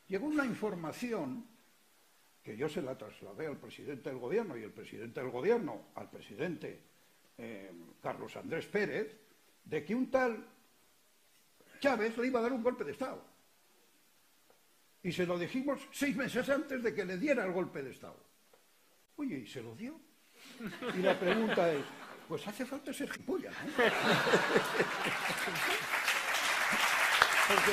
llegó una información que yo se la trasladé al presidente del gobierno y el presidente del gobierno al presidente Carlos Andrés Pérez, de que un tal Chávez le iba a dar un golpe de Estado. Y se lo dijimos 6 meses antes de que le diera el golpe de Estado. Oye, ¿y se lo dio? Y la pregunta es, pues hace falta ser gilipollas, ¿no? Porque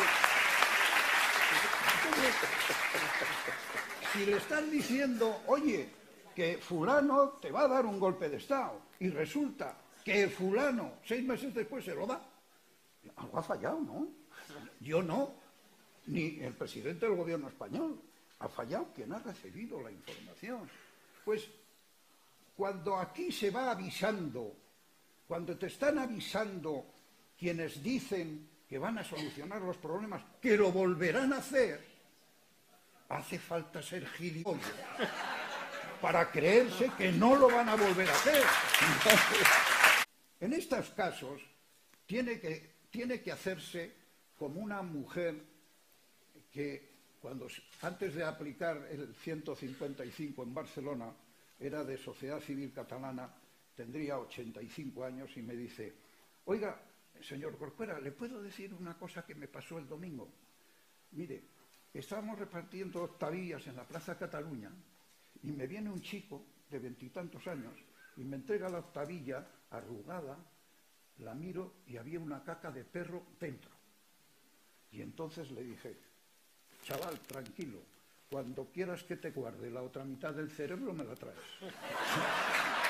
si le están diciendo, oye, que fulano te va a dar un golpe de Estado, y resulta que fulano 6 meses después se lo da, algo ha fallado, ¿no? Yo no, ni el presidente del gobierno español. Ha fallado quien ha recibido la información. Pues cuando aquí se va avisando, cuando te están avisando quienes dicen que van a solucionar los problemas, que lo volverán a hacer, hace falta ser gilipollas para creerse que no lo van a volver a hacer. Entonces, en estos casos tiene que hacerse como una mujer que antes de aplicar el 155 en Barcelona, era de Sociedad Civil Catalana, tendría 85 años y me dice, oiga, señor Corcuera, ¿le puedo decir una cosa que me pasó el domingo? Mire, estábamos repartiendo octavillas en la Plaza Cataluña y me viene un chico de 20 y tantos años y me entrega la octavilla arrugada, la miro y había una caca de perro dentro. Y entonces le dije, chaval, tranquilo, cuando quieras que te guarde la otra mitad del cerebro me la traes.